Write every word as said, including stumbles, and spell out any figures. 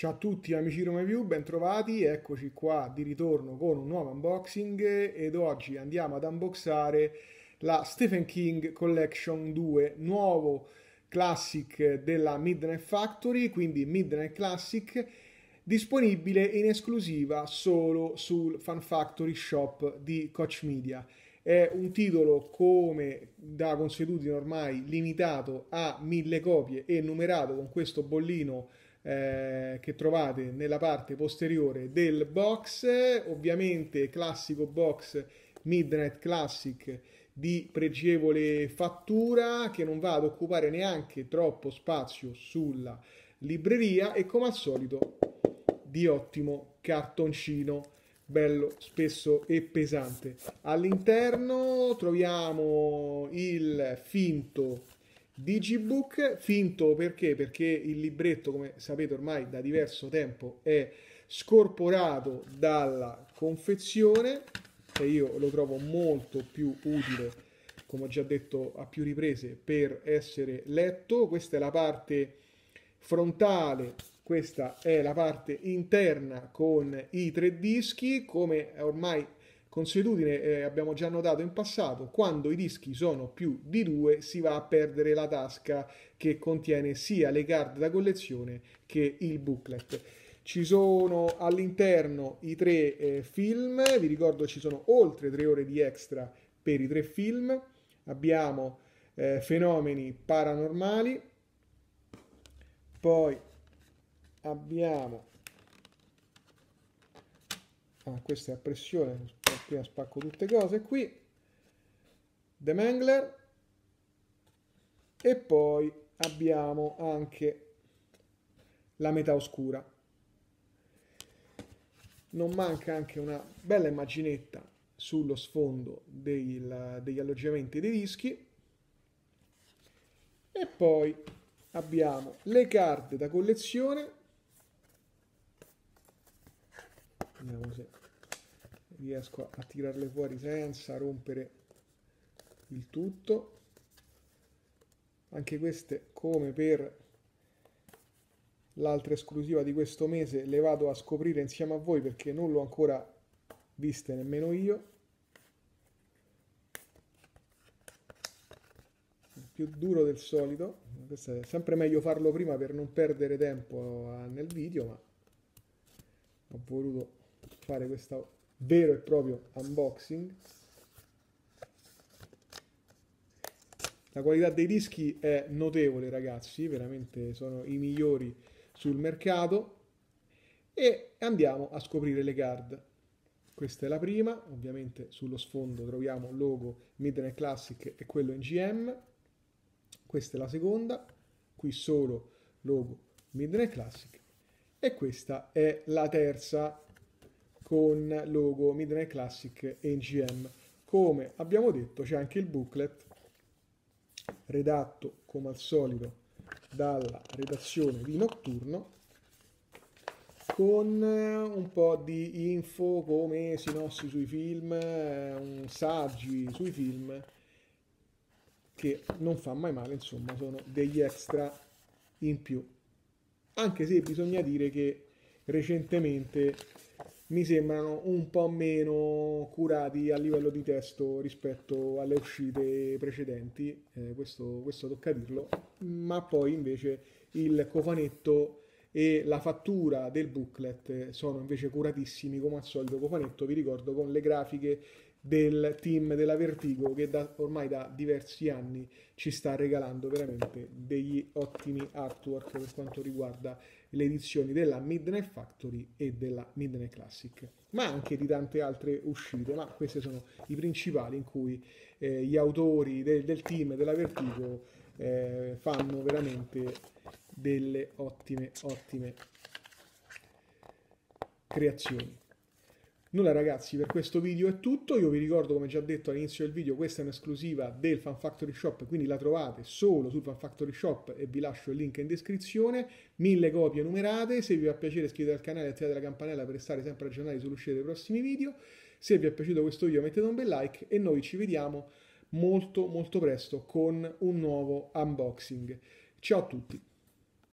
Ciao a tutti amici RomaView, bentrovati, eccoci qua di ritorno con un nuovo unboxing ed oggi andiamo ad unboxare la Stephen King Collection due, nuovo classic della Midnight Factory, quindi Midnight Classic, disponibile in esclusiva solo sul Fan Factory Shop di Koch Media. È un titolo, come da consuetudine ormai, limitato a mille copie e numerato con questo bollino Eh, che trovate nella parte posteriore del box, ovviamente classico box Midnight Classic di pregevole fattura che non va ad occupare neanche troppo spazio sulla libreria e come al solito di ottimo cartoncino bello spesso e pesante. All'interno troviamo il finto Digibook, finto perché? Perché il libretto, come sapete ormai da diverso tempo, è scorporato dalla confezione e io lo trovo molto più utile, come ho già detto a più riprese, per essere letto. Questa è la parte frontale, questa è la parte interna con i tre dischi, come ormai consuetudine eh, abbiamo già notato in passato, quando i dischi sono più di due si va a perdere la tasca che contiene sia le card da collezione che il booklet. Ci sono all'interno i tre eh, film, vi ricordo ci sono oltre tre ore di extra per i tre film, abbiamo eh, Fenomeni paranormali, poi abbiamo, ah, questa è a pressione, prima spacco tutte cose qui, The Mangler, e poi abbiamo anche La metà oscura. Non manca anche una bella immaginetta sullo sfondo del, degli alloggiamenti dei dischi, e poi abbiamo le card da collezione. Vediamo se riesco a tirarle fuori senza rompere il tutto. Anche queste, come per l'altra esclusiva di questo mese, le vado a scoprire insieme a voi perché non l'ho ancora viste nemmeno io. Più duro del solito, questo è sempre meglio farlo prima per non perdere tempo nel video, ma ho voluto fare questo vero e proprio unboxing. La qualità dei dischi è notevole, ragazzi, veramente sono i migliori sul mercato, e andiamo a scoprire le card. Questa è la prima, ovviamente sullo sfondo troviamo il logo Midnight Classic e quello in G M. Questa è la seconda, qui solo logo Midnight Classic, e questa è la terza con logo Midnight Classic e in G M. Come abbiamo detto c'è anche il booklet redatto come al solito dalla redazione di Nocturno, con un po' di info come sinossi sui film, saggi sui film, che non fa mai male, insomma sono degli extra in più, anche se bisogna dire che recentemente mi sembrano un po' meno curati a livello di testo rispetto alle uscite precedenti, eh, questo, questo tocca dirlo, ma poi invece il cofanetto e la fattura del booklet sono invece curatissimi, come al solito cofanetto, vi ricordo, con le grafiche del team della Vertigo che da, ormai da diversi anni ci sta regalando veramente degli ottimi artwork per quanto riguarda le edizioni della Midnight Factory e della Midnight Classic, ma anche di tante altre uscite, ma questi sono i principali in cui eh, gli autori del, del team della Vertigo eh, fanno veramente delle ottime ottime creazioni. Nulla ragazzi, per questo video è tutto. Io vi ricordo, come già detto all'inizio del video, questa è un'esclusiva del Fan Factory Shop, quindi la trovate solo sul Fan Factory Shop e vi lascio il link in descrizione. Mille copie numerate, se vi fa piacere iscrivetevi al canale e attivate la campanella per restare sempre aggiornati sull'uscita dei prossimi video. Se vi è piaciuto questo video mettete un bel like e noi ci vediamo molto molto presto con un nuovo unboxing. Ciao a tutti!